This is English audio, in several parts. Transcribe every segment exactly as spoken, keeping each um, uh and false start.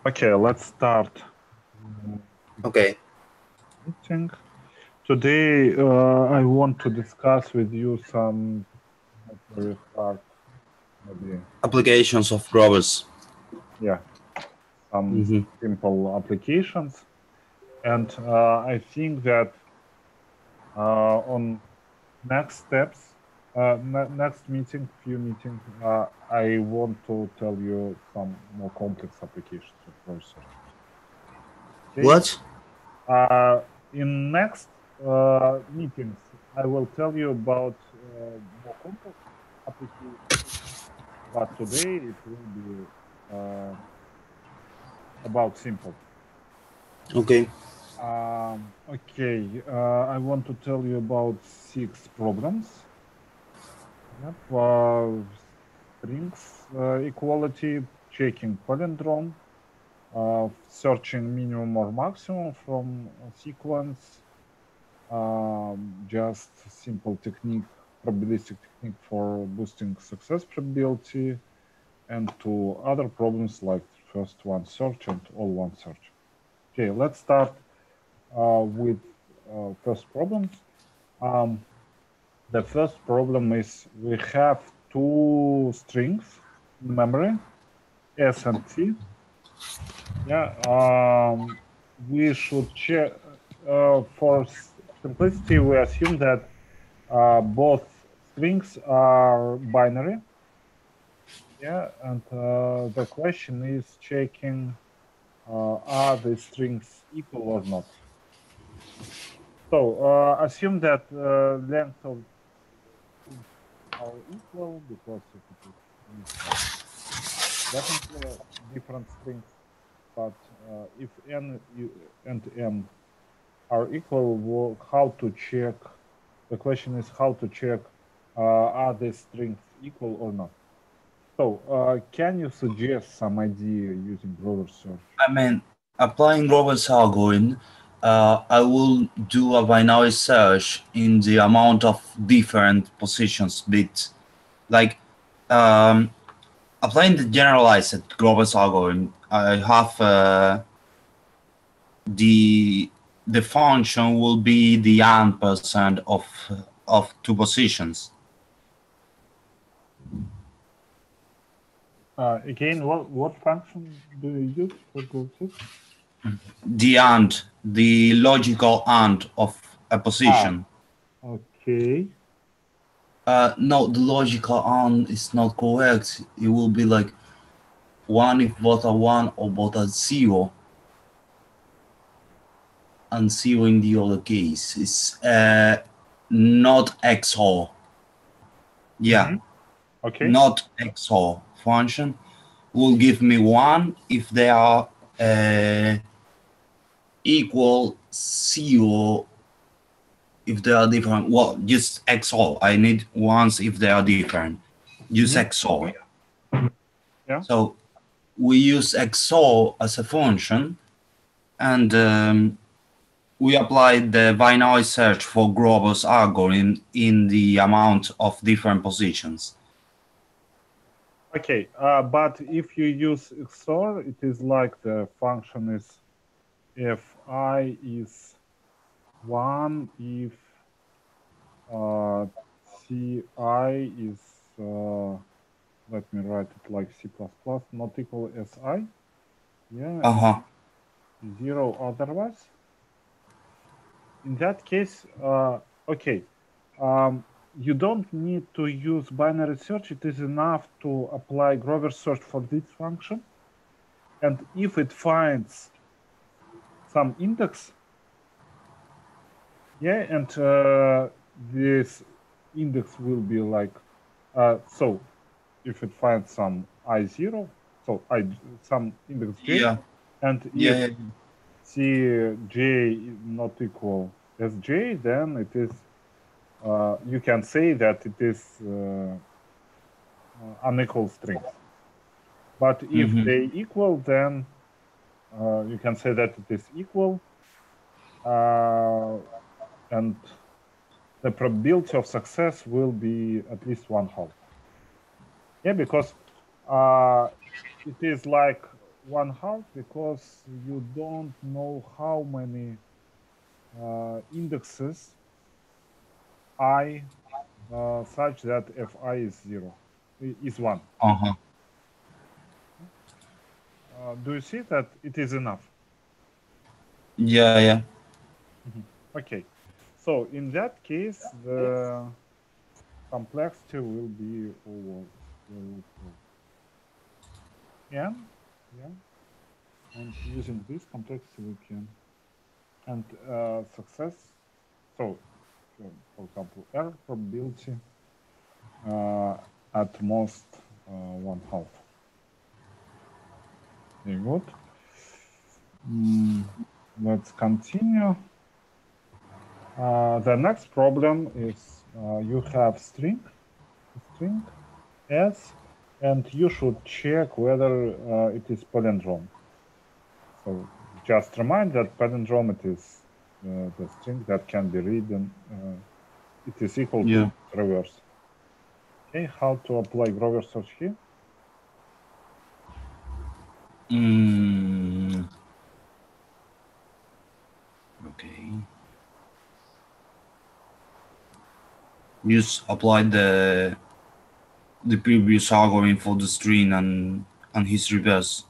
Okay, let's start. Okay. Meeting. Today, uh, I want to discuss with you some not very hard, maybe, Applications of Growers. yeah, some Mm-hmm. simple applications. And uh, I think that uh, on next steps, uh, ne next meeting, few meetings, uh, I want to tell you some more complex applications of research. Okay. What? Uh, in next uh, meetings, I will tell you about uh, more complex applications, but today it will be uh, about simple. Okay. Um, okay, uh, I want to tell you about six problems. Yep, uh, strings uh, equality, checking palindrome, uh, searching minimum or maximum from a sequence, um, just simple technique, probabilistic technique for boosting success probability, and two other problems like first one search and all one search. Okay, let's start uh, with uh, first problems. Um, the first problem is we have two strings in memory, S and T. Yeah, um, we should check uh, for simplicity. We assume that uh, both strings are binary. Yeah, and uh, the question is checking uh, are the strings equal or not. So uh, assume that uh, length of strings are equal, because if it is definitely different strings, but uh, if n and m are equal, well, how to check? The question is how to check uh, are the strings equal or not. So uh, can you suggest some idea using Grover search? I mean, applying Grover's algorithm, uh, I will do a binary search in the amount of different positions bits. Like, um, applying the generalized Grover's algorithm, I have uh, the the function will be the ampersand of of two positions. Uh, again, what what function do you use for Grover search? The and, the logical and of a Ah, position. okay. Uh, no, the logical and is not correct. It will be like one if both are one or both are zero, and zero in the other case. It's uh, not X O R. Yeah, Mm-hmm. Okay. not X O R function will give me one if they are uh, equal, zero if they are different. Well, just X O R. I need ones if they are different. Use Mm-hmm. X O R. Yeah. So we use X O R as a function, and um, we applied the binary search for Grover's algorithm in the amount of different positions. Okay. Uh, but if you use X O R, it is like the function is if I is one, if uh, Ci is uh, let me write it like C plus plus, not equal Si. Yeah, Uh-huh. zero otherwise. In that case, uh, okay, um, you don't need to use binary search. It is enough to apply Grover search for this function. And if it finds some index, yeah, and uh, this index will be like, uh, so if it finds some I zero, so I some index j, Yeah. and Yeah. if yeah. C j is not equal as j, then it is, uh, you can say that it is uh, uh, unequal strings. But if Mhm. they equal, then uh, you can say that it is equal, uh, and the probability of success will be at least one half. Yeah, because uh, it is like one half because you don't know how many uh, indexes I uh, such that fi is zero, is one. Uh-huh. Uh, do you see that it is enough? Yeah, yeah. Mm-hmm. Okay. So in that case, the complexity will be over square root of n. Yeah. And using this complexity, we can and uh, success. So, for example, R probability uh, at most uh, one half. Very good. Mm, let's continue. Uh, the next problem is uh, you have string, string S, and you should check whether uh, it is palindrome. So just remind that palindrome it is uh, the string that can be written. Uh, it is equal Yeah. to reverse. Okay, how to apply Grover search here? Mm. Okay. Just apply the the previous algorithm for the string and and his reverse.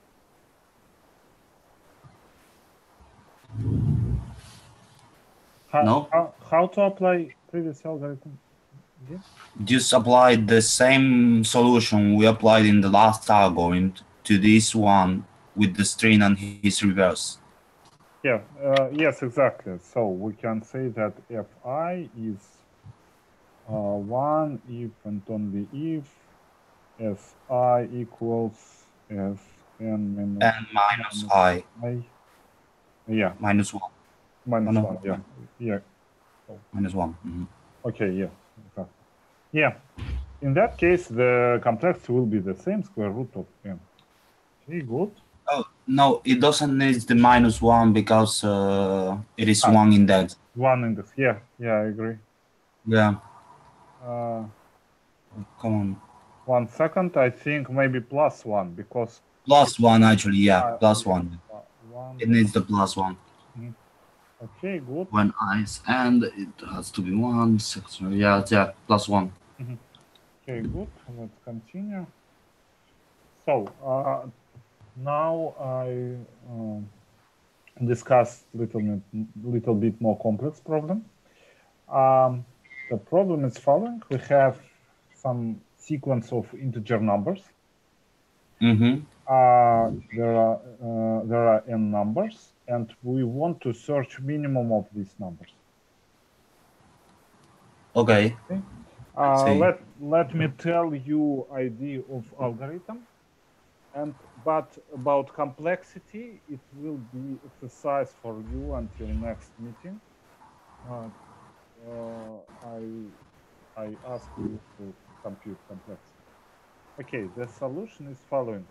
How, No? how, how to apply previous algorithm again? Just apply the same solution we applied in the last algorithm to this one with the string and his reverse. Yeah, uh, yes, exactly. So we can say that fi is uh, one if and only if si equals s n minus, And minus minus I. I. Yeah, Minus one. minus Oh, no. one. Yeah, yeah. Oh. Minus one. Mm-hmm. Okay, yeah, exactly. Yeah, in that case, the complexity will be the same, square root of n. Okay, good. Oh, no, it doesn't need the minus one because uh, it is Ah, one index. one index. Yeah, yeah, I agree. Yeah. Uh, Come on. one second, I think maybe plus one because Plus one, actually, yeah. uh, Plus yeah, one. uh, one. It needs the plus one. Mhm. Okay, good. When i's and it has to be one. Six, yeah, yeah, plus one. Mhm. Okay, good. Let's continue. So uh, now I um, discuss little bit, little bit more complex problem. Um, the problem is following: we have some sequence of integer numbers. Mm-hmm. Uh, there are uh, there are n numbers, and we want to search minimum of these numbers. Okay. Okay. Uh, See. let let me tell you idea of algorithm, and but about complexity, it will be exercise for you until next meeting. Uh, uh, I I ask you to compute complexity. Okay, the solution is following.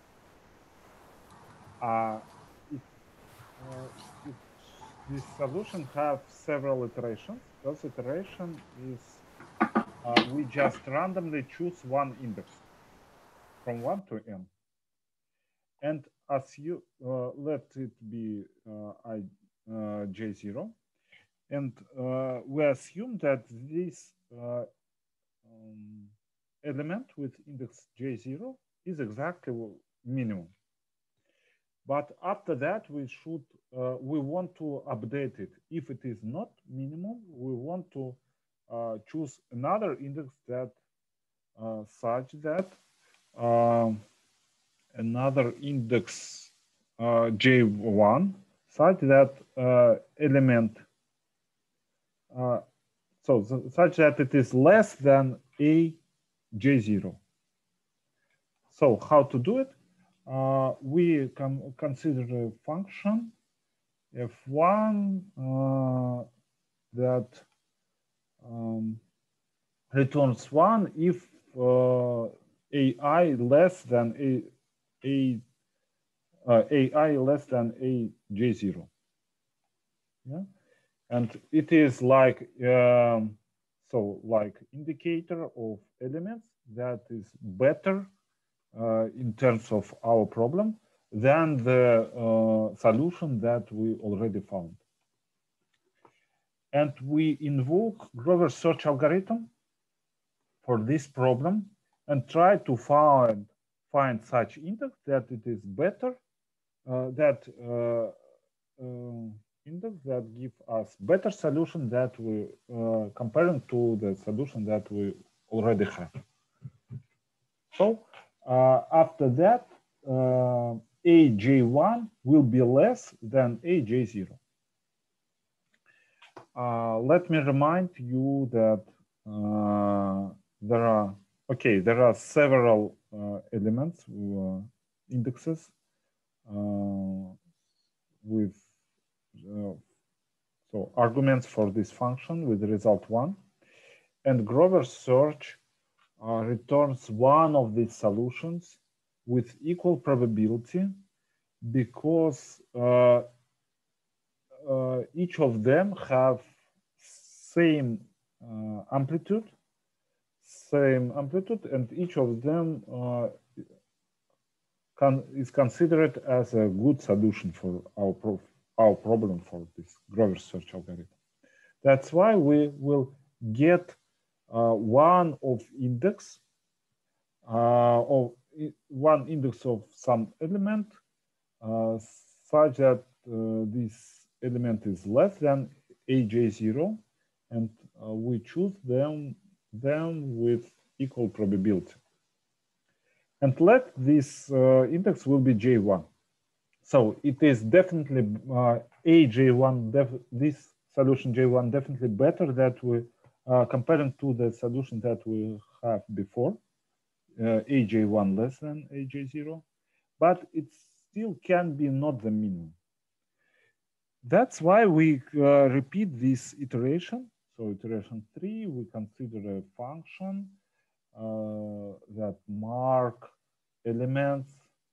Uh, it, uh, it, this solution have several iterations. First iteration is uh, we just randomly choose one index from one to n. And as you uh, let it be uh, I, uh, j zero, and uh, we assume that this uh, um, element with index j zero is exactly minimum. But after that, we should uh, we want to update it. If it is not minimum, we want to uh, choose another index that uh, such that um, another index uh, j one such that uh, element uh, so such that it is less than a j zero. So how to do it? Uh, we can consider a function f one uh, that um, returns one if uh, ai less than a a uh, ai less than a j zero. Yeah, and it is like um, so like indicator of elements that is better uh, in terms of our problem than the uh, solution that we already found. And we invoke Grover's search algorithm for this problem and try to find, find such index that it is better, uh, that uh, uh, index that give us better solution that we uh, comparing to the solution that we already have. So uh, after that, uh, A J one will be less than A J zero. Uh, let me remind you that uh, there are, okay, there are several uh, elements, uh, indexes uh, with, uh, so arguments for this function with result one. And Grover's search uh, returns one of these solutions with equal probability because uh, uh, each of them have same uh, amplitude, same amplitude, and each of them uh, can, is considered as a good solution for our, pro our problem for this Grover search algorithm. That's why we will get uh, one of index uh, of one index of some element uh, such that uh, this element is less than A J zero, and uh, we choose them, them with equal probability. And let this uh, index will be J one. So it is definitely uh, A J one, def this solution J one definitely better that we uh, comparing to the solution that we have before, uh, A J one less than A J zero, but it still can be not the minimum. That's why we uh, repeat this iteration. So iteration three, we consider a function uh, that mark elements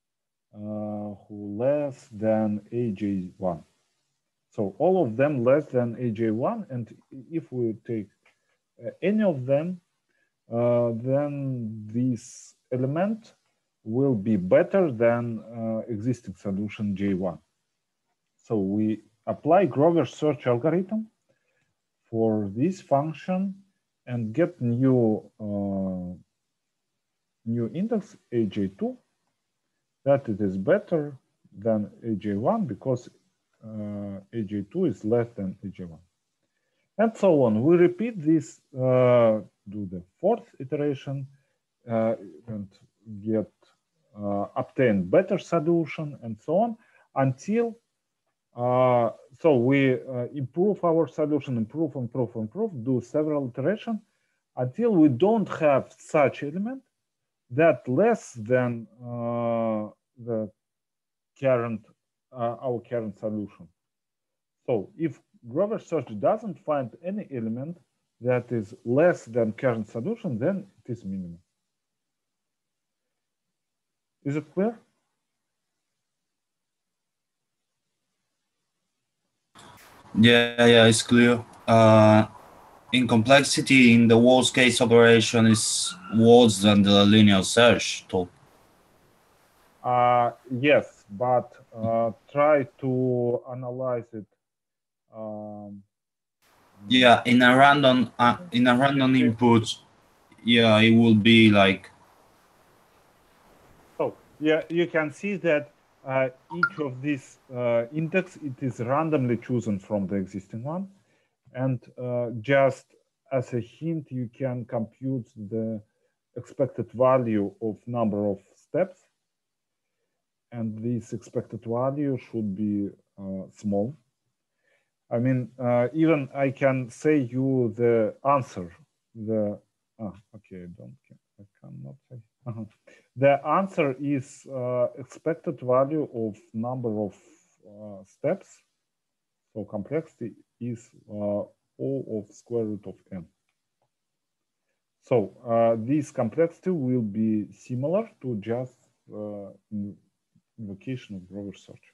uh, who less than A J one. So all of them less than A J one, and if we take uh, any of them, uh, then this element will be better than uh, existing solution J one. So we apply Grover's search algorithm for this function and get new uh, new index A J two, that it is better than A J one because uh, A J two is less than A J one. And so on. We repeat this, uh, do the fourth iteration uh, and get uh, obtain better solution and so on until uh, so we uh, improve our solution, improve, improve, improve, do several iterations until we don't have such element that less than uh, the current uh, our current solution. So if Grover search doesn't find any element that is less than current solution, then it is minimum. Is it clear? Yeah, yeah, it's clear. Uh, in complexity, in the worst case operation is worse than the linear search tool. Uh, yes, but uh, try to analyze it. Um, yeah, in a random uh, in a random input, yeah, it will be like. So yeah, you can see that uh, each of these uh, index, it is randomly chosen from the existing one, and uh, just as a hint, you can compute the expected value of number of steps, and this expected value should be uh, small. I mean, uh, even I can say you the answer. The ah, okay, I don't I cannot say. Uh-huh. The answer is uh, expected value of number of uh, steps. So complexity is uh, O of square root of n. So uh, this complexity will be similar to just uh, invocation of Grover search.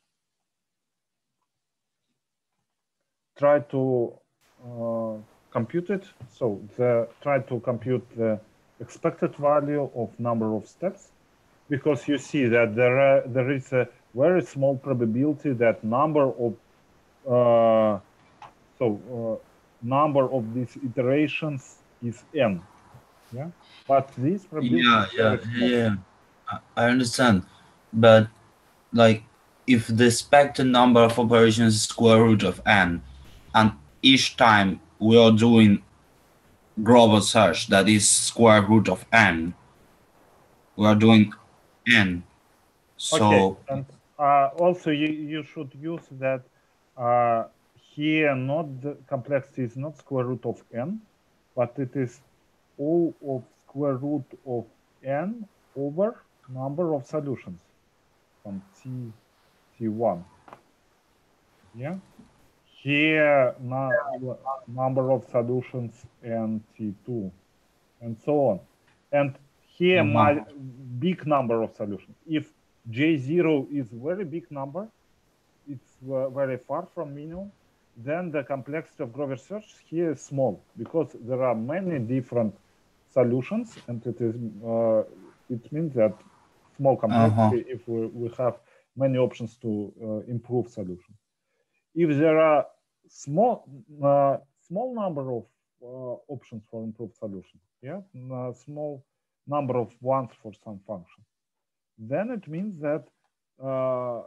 Try to uh, compute it. So the try to compute the expected value of number of steps, because you see that there are, there is a very small probability that number of uh, so uh, number of these iterations is n. Yeah, but this probability Yeah, is yeah, very small. yeah. I I understand, but like if the expected number of operations is square root of n, and each time we are doing global search that is square root of n, we are doing n. Okay, So and uh, also you, you should use that uh, here not the complexity is not square root of n, but it is O of square root of n over number of solutions from T, T1. Yeah. Here, no, number of solutions and T two, and so on. And here, uh-huh. my big number of solutions. If J zero is very big number, it's uh, very far from minimum, then the complexity of Grover search here is small because there are many different solutions, and it is uh, it means that small complexity Uh-huh. if we, we have many options to uh, improve solution. If there are small uh, small number of uh, options for improved solution, yeah, a small number of ones for some function, then it means that uh,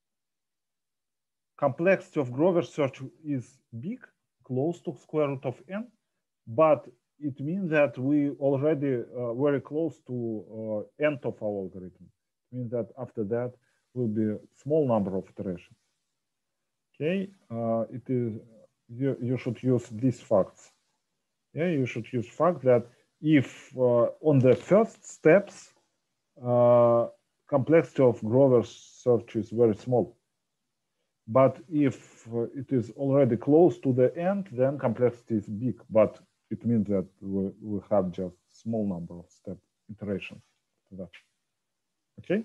complexity of Grover search is big, close to square root of n, but it means that we already uh, very close to uh, end of our algorithm. It means that after that will be a small number of iterations. Okay, uh, it is you, you should use these facts. Yeah, you should use fact that if uh, on the first steps uh, complexity of Grover search is very small. But if uh, it is already close to the end, then complexity is big, but it means that we, we have just small number of step iterations to that. Okay?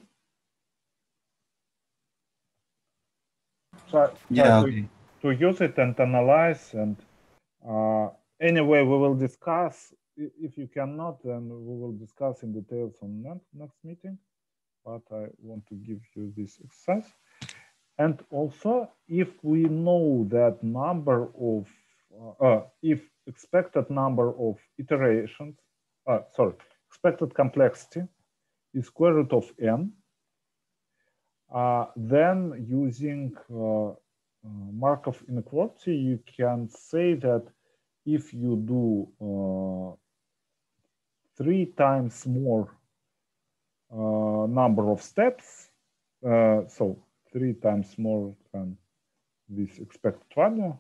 Try, try Yeah, to, okay. to use it and analyze. And uh, anyway, we will discuss. If you cannot, then we will discuss in details on next, next meeting. But I want to give you this exercise. And also, if we know that number of, uh, uh, if expected number of iterations, uh, sorry, expected complexity is square root of n, uh, then using uh, uh, Markov inequality, you can say that if you do uh, three times more uh, number of steps, uh, so three times more than this expected value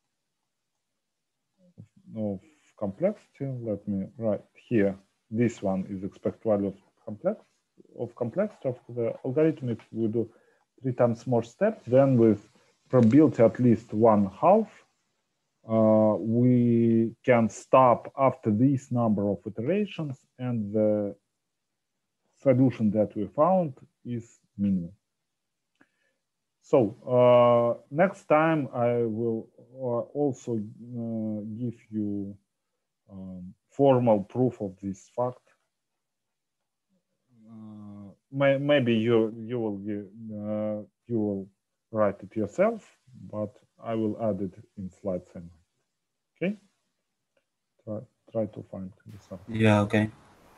of complexity. Let me write here. This one is expected value of complex of complexity of the algorithm. If we do three times more steps, then with probability at least one half, uh, we can stop after this number of iterations, and the solution that we found is minimum. So uh, next time I will uh, also uh, give you um, formal proof of this fact. Uh, may, maybe you you will give, uh, you will write it yourself, but I will add it in slides anyway. Okay. Try try to find this out. Yeah, okay.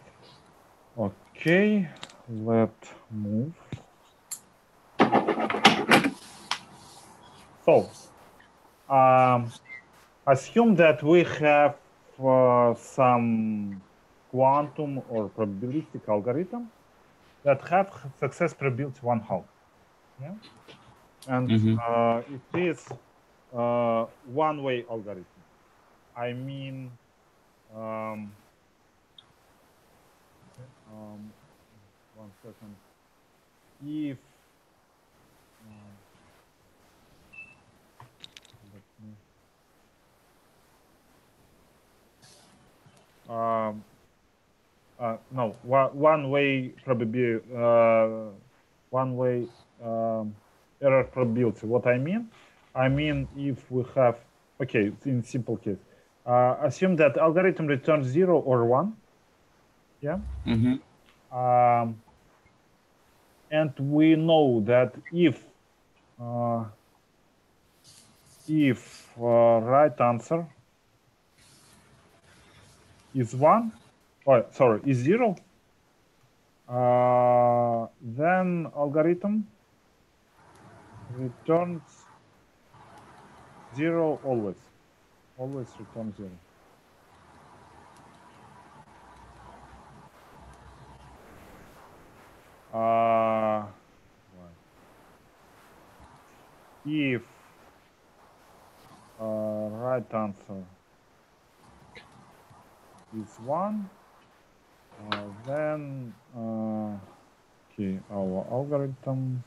Okay. Let's move. So, um, assume that we have uh, some quantum or probabilistic algorithm that have success probability one half. Yeah, and Mm-hmm. uh, it is uh, one-way algorithm. I mean, um, um, one second. If um, let me. Um, uh, no, one, one way probability, uh, one way um, error probability. What I mean, I mean if we have, okay, in simple case, uh, assume that algorithm returns zero or one, yeah. Mm-hmm. Um, and we know that if uh, if uh, right answer is one, oh, sorry, is zero, uh, then algorithm returns zero always, always returns zero. Uh, if uh, right answer is one, uh, then uh, okay, our algorithm,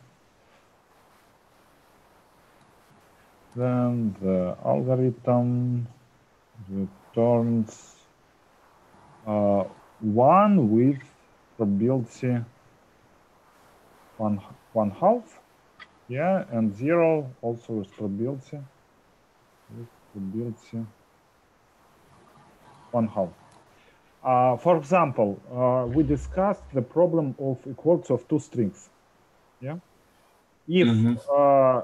then the algorithm returns uh, one with probability one one half, yeah, and zero also with probability with probability one half. Uh, for example, uh, we discussed the problem of equality of two strings. Yeah, if Mm-hmm. uh,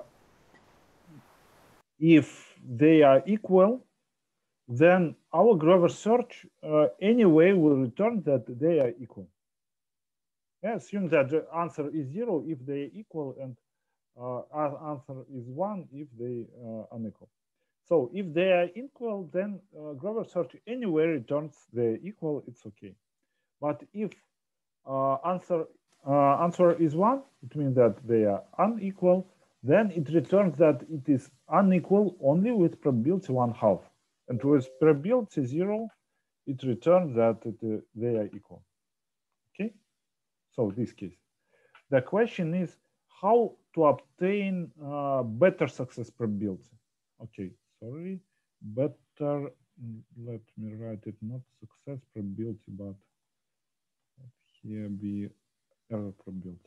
if they are equal, then our Grover search uh, anyway will return that they are equal. Yeah, assume that the answer is zero if they are equal, and uh, answer is one if they are uh, unequal. So if they are equal, then uh, Grover search anyway returns the equal. It's okay. But if uh, answer uh, answer is one, it means that they are unequal. Then it returns that it is unequal only with probability one half, and with probability zero, it returns that it, uh, they are equal. Okay, so this case. The question is how to obtain uh, better success probability. Okay, sorry, better. Let me write it not success probability, but here be error probability.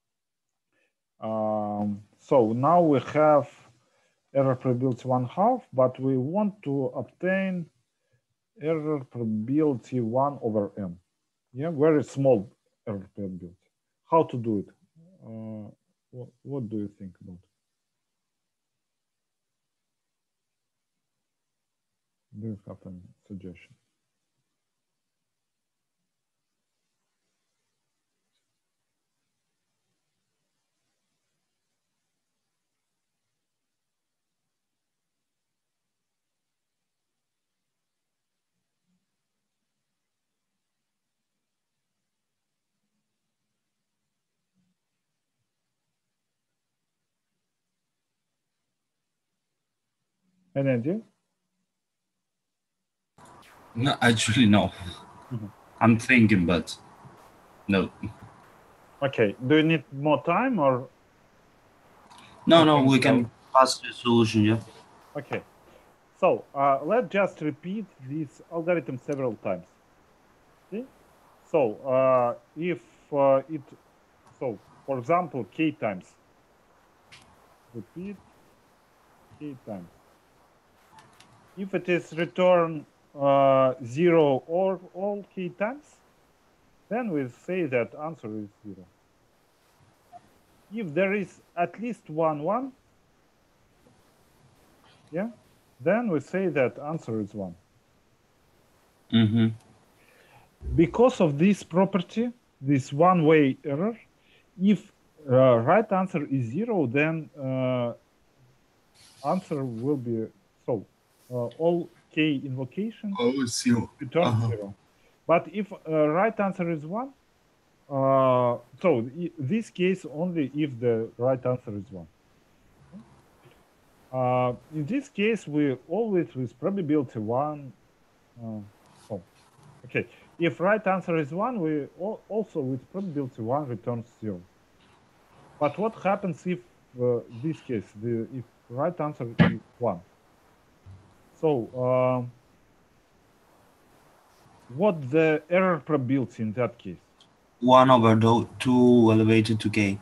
Um, so now we have error probability one half, but we want to obtain error probability one over n. Yeah, very small error probability. How to do it? Uh, what, what do you think about it? Do you have any suggestion? Any idea? No, actually, no. Mm-hmm. I'm thinking, but no. Okay. Do you need more time or? No, I no, can we tell? can pass the solution, yeah. Okay. So uh, let's just repeat this algorithm several times. Okay. So uh, if uh, it, so for example, k times, repeat k times. If it is return uh, zero or all k times, then we say that answer is zero. If there is at least one one, yeah, then we say that answer is one. Mm-hmm. Because of this property, this one-way error, if uh, right answer is zero, then uh, answer will be so uh, all k invocation Oh, zero. return Uh-huh. zero. But if uh, right answer is one, uh, so this case only if the right answer is one. Uh, in this case, we always with probability one. Uh, oh, okay. If right answer is one, we also with probability one returns zero. But what happens if uh, this case, the if right answer is one? So uh, what the error probability in that case? One over the two elevated to k.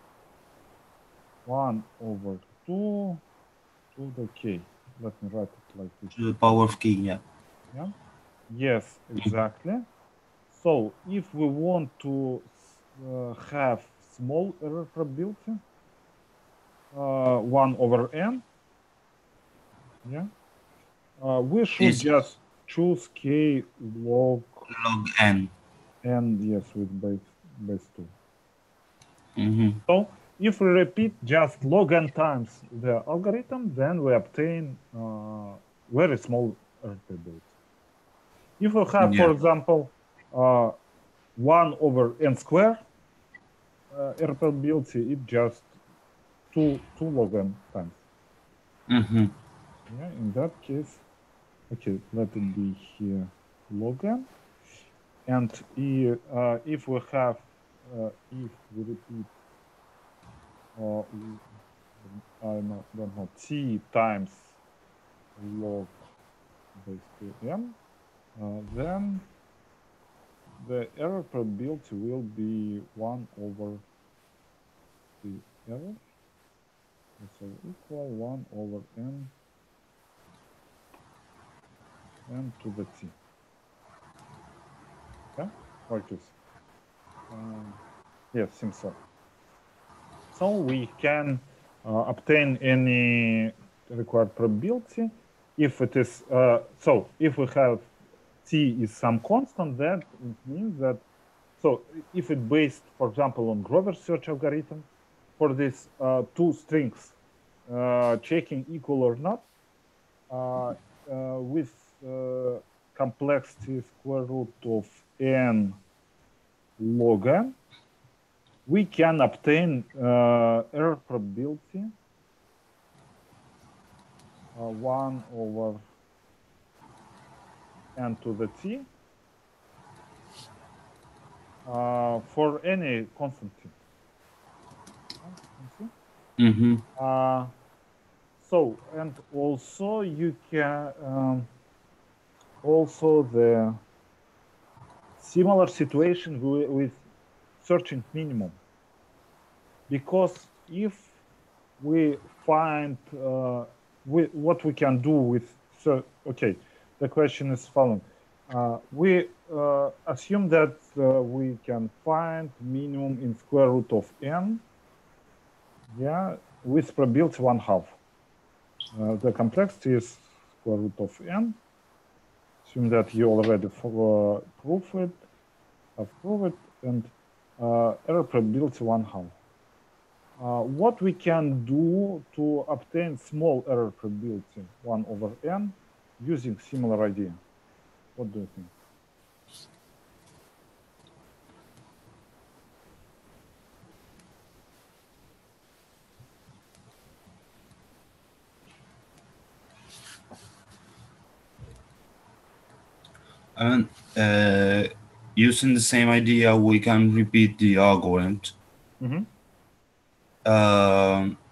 One over two to the k. Let me write it like this. To the power of k, yeah. Yeah. Yes, exactly. So if we want to uh, have small error probability, uh, one over n. Yeah, uh, we should Is- just choose k log Log n. n, yes, with base base two. Mm-hmm. So if we repeat just log n times the algorithm, then we obtain uh, very small error probability. If we have, Yeah. for example, uh, one over n square uh, error probability, it just two two log n times. Mm-hmm. Yeah, in that case, okay, let it be here log n. And i- uh, if we have, uh, if we repeat, uh, I know, don't know, t times log base two n, uh, then the error probability will be one over the error. So equal one over n n to the t. Yeah, like this. Um, yes, seems so. So we can uh, obtain any required probability if it is, uh, so if we have t is some constant, that it means that, so if it based, for example, on Grover search algorithm, for this uh, two strings uh, checking equal or not, uh, uh, with uh, complexity square root of n log n, we can obtain uh, error probability uh, one over n to the t uh, for any constant t. Mm-hmm. Uh, so, and also you can, um, also the similar situation with, with searching minimum. Because if we find uh, we, what we can do with, so, okay, the question is following. Uh, we uh, assume that uh, we can find minimum in square root of n, yeah, with probability one half. Uh, the complexity is square root of n. Assume that you already uh, prove it, have proved it, and uh, error probability one half. Uh, what we can do to obtain small error probability one over n using similar idea? What do you think? And uh, using the same idea, we can repeat the algorithm Mm-hmm. um,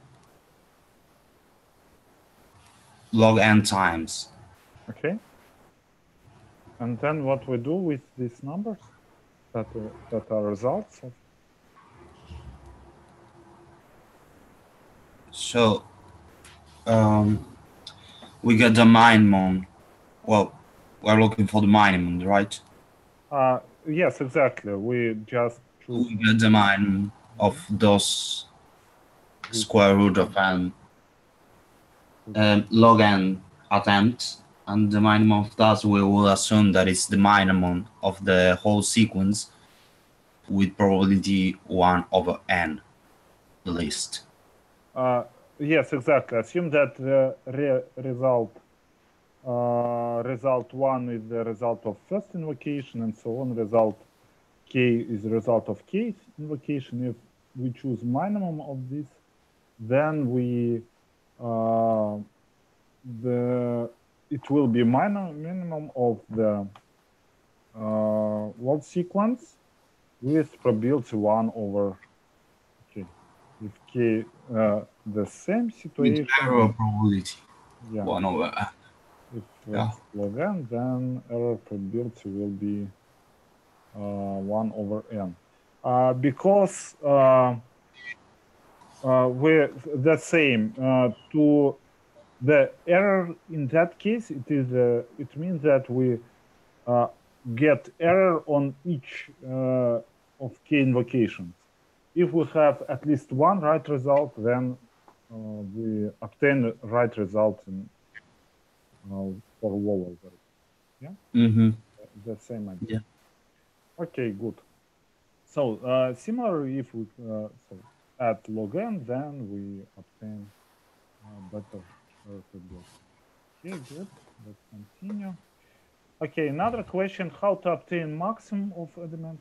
log n times. Okay. And then what we do with these numbers that are, that are results of? So um, we get the minimum. Well, we're looking for the minimum, right? Uh, yes, exactly. We just choose We get the minimum of those square root of n um, log n attempts, and the minimum of that we will assume that it's the minimum of the whole sequence with probability one over n, the least. Uh, yes, exactly. Assume that the re result uh, result one is the result of first invocation, and so on. Result k is the result of k invocation. If we choose minimum of this, then we uh, the it will be minimum minimum of the uh, word sequence with probability one over k. If k uh, the same situation, With error probability yeah. one over n. If Yeah. it's log n, then error probability will be uh, one over n. Uh, because uh, uh, we're the same uh, to the error in that case, it is uh, it means that we uh, get error on each uh, of k invocations. if we have at least one right result, then uh, we obtain a right result in uh, for wall algorithm. Yeah, Mm-hmm. the same idea. Yeah. Okay, good. So uh, similar, if we uh, so add log n, then we obtain uh, better reproducibility. Okay, good. Let's continue. Okay, another question: how to obtain maximum of elements?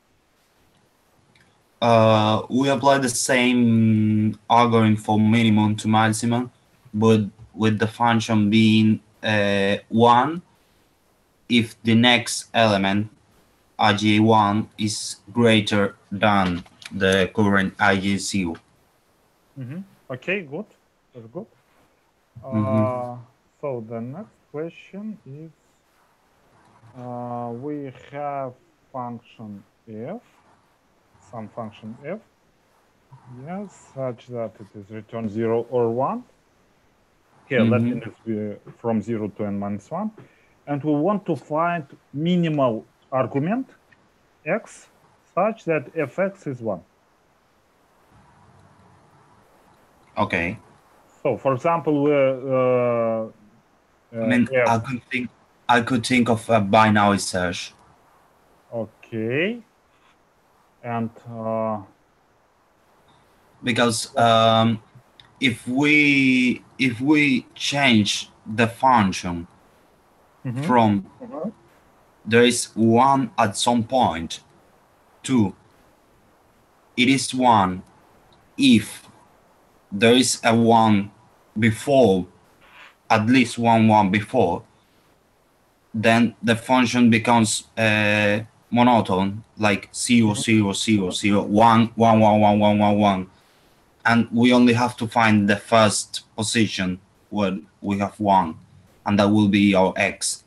Uh, we apply the same algorithm for minimum to maximum, but with the function being uh, one if the next element I J one is greater than the current I J zero. Mm-hmm. Okay, good. Very good. Uh, Mm-hmm. so the next question is: uh, we have function f, some function f, yes, such that it is return zero or one. Here, let Mm-hmm. me just be from zero to n minus one. And we want to find minimal argument x such that fx is one. Okay. So, for example, we, uh, I uh, mean, f, I could think I could think of a binary search okay, and uh, because um, if we if we change the function mhm, from there is one at some point to it is one if there is a one before, at least one one before, then the function becomes uh, monotone, like zero mhm. zero zero zero one one one one one one one, and we only have to find the first position where we have one, and that will be our x.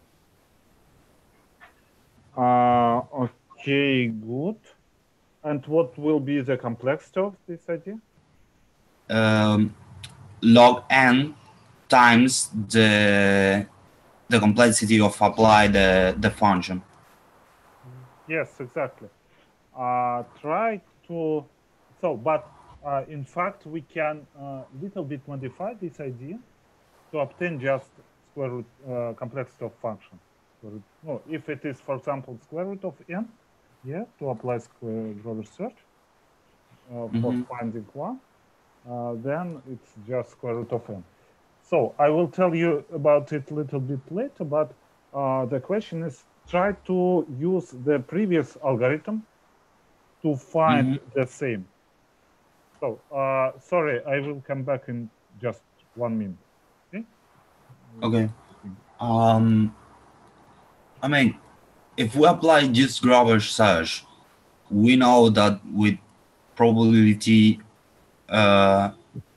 Uh, okay, good. And what will be the complexity of this idea? Um, log n times the the complexity of apply the the function. Yes, exactly. Uh, try to, so, but uh, in fact, we can uh, little bit modify this idea to obtain just square root uh, complexity of function. Square root, no, if it is, for example, square root of n, yeah, to apply square Grover search uh, for Mm-hmm. finding one, uh, then it's just square root of n. So I will tell you about it a little bit later, but uh, the question is try to use the previous algorithm to find Mm-hmm. the same. So uh, sorry, I will come back in just one minute. Okay. Okay. Um, I mean, if we apply just Grover search, we know that with probability, uh,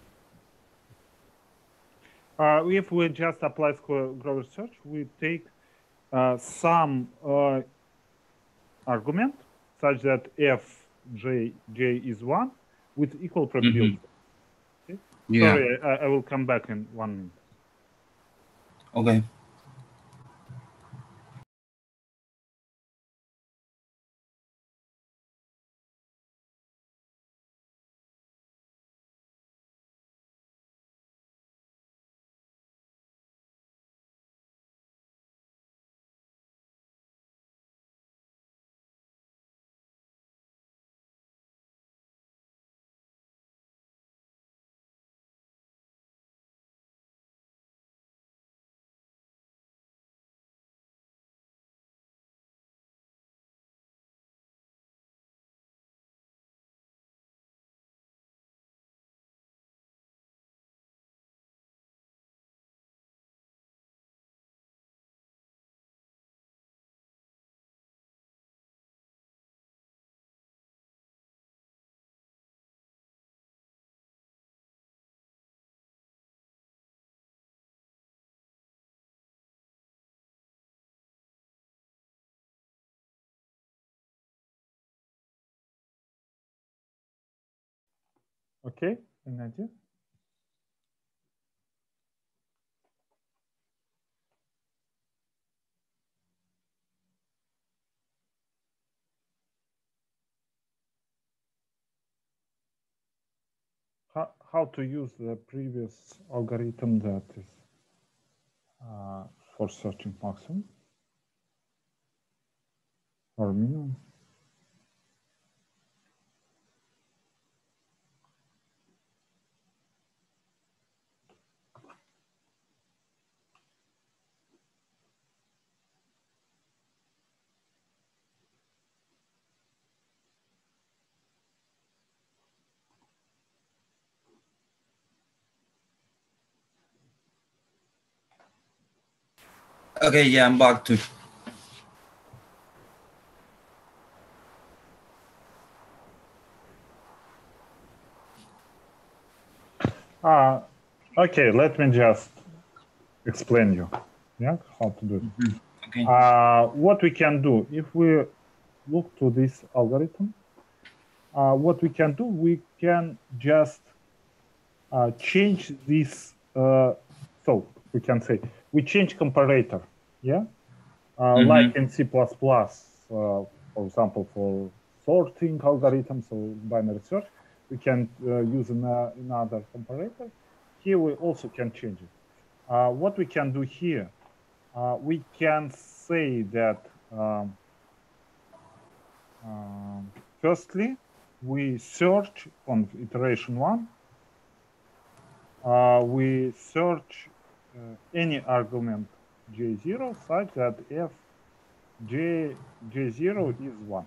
Uh, if we just apply square Grover search, we take uh, some uh, argument such that f j j is one with equal mhm, probability. Okay? yeah, Sorry, I, I will come back in one minute. okay. Okay, an idea? how, how to use the previous algorithm that is uh, for searching maximum or minimum. Okay, yeah, I'm back to. Uh, okay, let me just explain you, yeah, how to do it. Mm-hmm. Okay. Uh, what we can do, if we look to this algorithm, uh, what we can do, we can just uh, change this. Uh, so we can say we change comparator, yeah, uh, Mm-hmm. like in C plus plus, uh, for example, for sorting algorithms or binary search, we can uh, use an, uh, another comparator. Here we also can change it. Uh, what we can do here, uh, we can say that um, um, firstly, we search on iteration one, uh, we search uh, any argument j zero such that f j, j zero is one.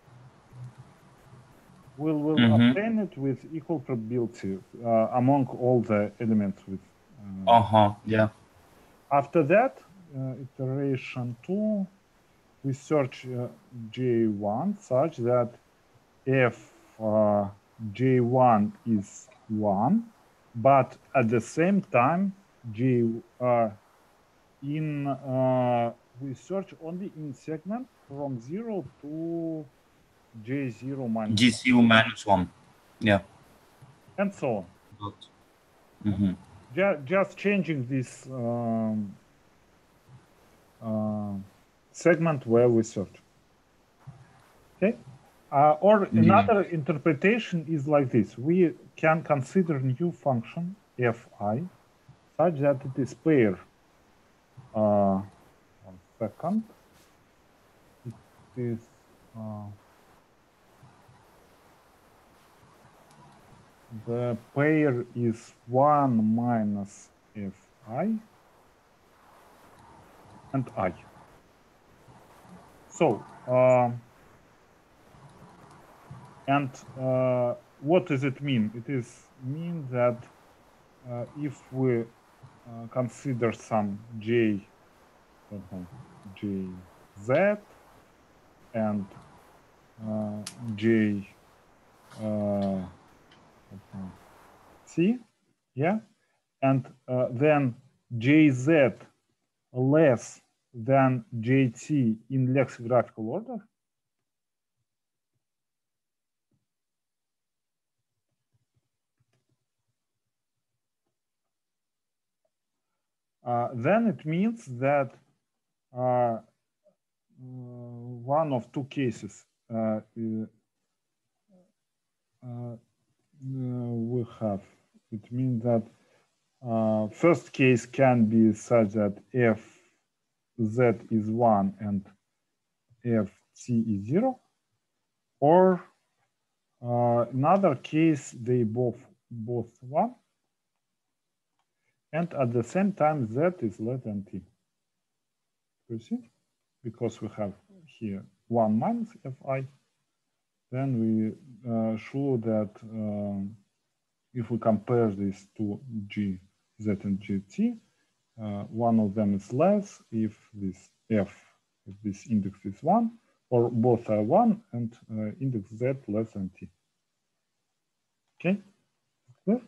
We will Mm-hmm. obtain it with equal probability uh, among all the elements with. Uh, Uh-huh, yeah. after that, uh, iteration two, we search uh, j one such that if uh, j one is one, but at the same time, j uh, in uh, we search only in segment from zero to j zero minus G C U minus one. Yeah. one, and so on. Mm-hmm. Just, just changing this um, uh, segment where we search. Okay. Uh, or another Yeah. interpretation is like this. We can consider new function fi such that it is pair. Uh, one second. It is uh, the pair is one minus fi and I. So, uh, and uh, what does it mean? It is mean that uh, if we uh, consider some j, don't know, jz and uh, j uh, c, yeah, and uh, then jz less than jt in lexicographical order, uh, then it means that uh, one of two cases uh, uh, we have. It means that uh, first case can be such that f z is one and f c is zero, or uh, another case they both both one, and at the same time z is less than t. You see, because we have here one minus fi, then we uh, show that um, if we compare these two g, z and gt, uh, one of them is less if this f, if this index is one, or both are one and uh, index z less than t. Okay, clear?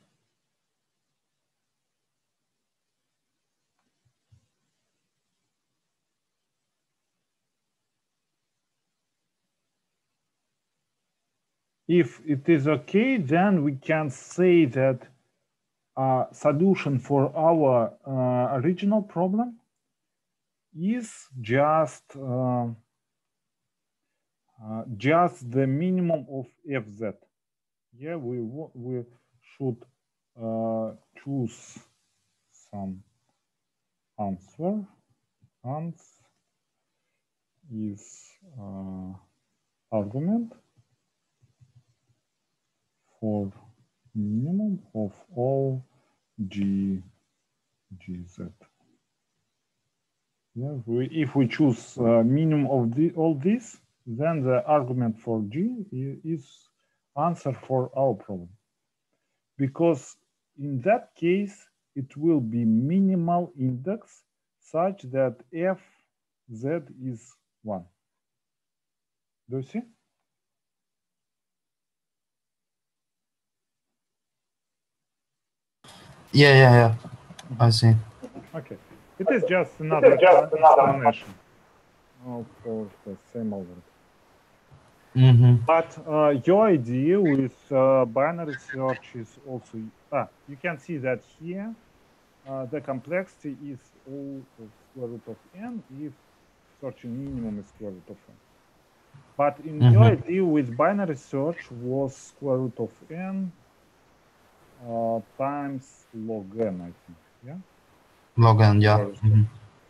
If it is okay, then we can say that uh, solution for our uh, original problem is just uh, uh, just the minimum of fz. Yeah, we we should uh, choose some answer. Ans is uh, argument for minimum of all g gz. Yeah, we, if we choose uh, minimum of the, all this, then the argument for g is answer for our problem. Because in that case, it will be minimal index such that f z is one. Do you see? Yeah, yeah, yeah. I see. Okay. It is just another explanation uh, for the same algorithm. Mm-hmm. But uh, your idea with uh, binary search is also, ah, you can see that here, uh, the complexity is O of square root of n if searching minimum is square root of n. But in Mm-hmm. your idea with binary search was square root of n uh, times log n, I think, yeah? Log n, yeah. Mm-hmm.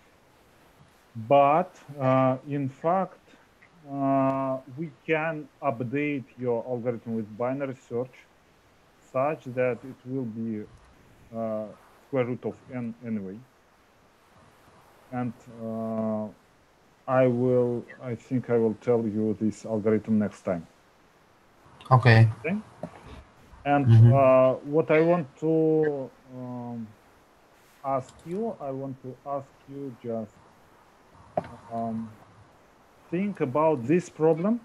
But uh, in fact, uh, we can update your algorithm with binary search such that it will be uh, square root of n anyway. And uh, I will, I think I will tell you this algorithm next time. Okay. Okay. And mm-hmm. uh, what I want to um, ask you, I want to ask you just um, think about this problem.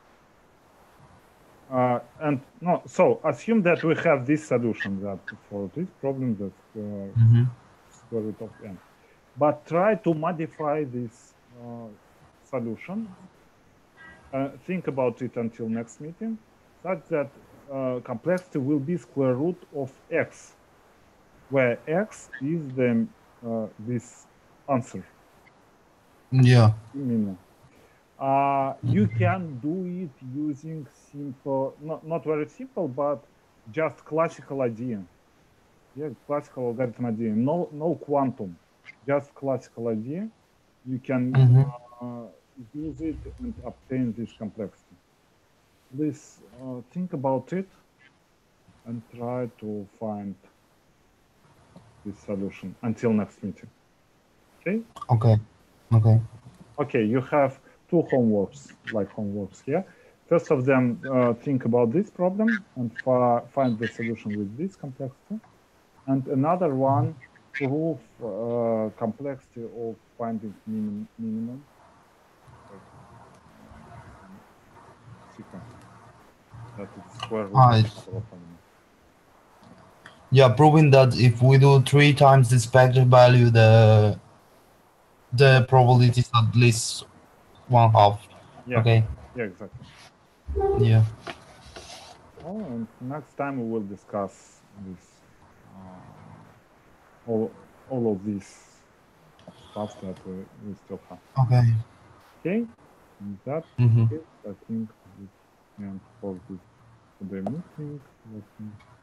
Uh, and no, so assume that we have this solution that for this problem that's uh, Mm-hmm. square root of n. But try to modify this uh, solution. Uh, think about it until next meeting, such that uh, complexity will be square root of x, where x is the uh, this answer. Yeah. Minimum. Uh, you can do it using simple, not, not very simple, but just classical idea. Yeah, classical algorithm idea. No, no quantum, just classical idea. You can mm-hmm. uh, use it and obtain this complexity. Please uh, think about it and try to find this solution until next meeting. Okay? Okay. Okay. Okay, you have two homeworks, like homeworks here. First of them, uh, think about this problem and find the solution with this complexity. And another one, prove uh, complexity of finding minim minimum like, um, sequence. That it's square root Ah, of it's- couple of elements. yeah, proving that if we do three times the expected value, the the probability is at least one half. Yeah, Okay. yeah, exactly. Yeah. Oh, and next time we will discuss this, uh, all, all of these stuff that we, we still have. Okay. Okay, and that Mm-hmm. is, I think, this end for this today meeting. Let me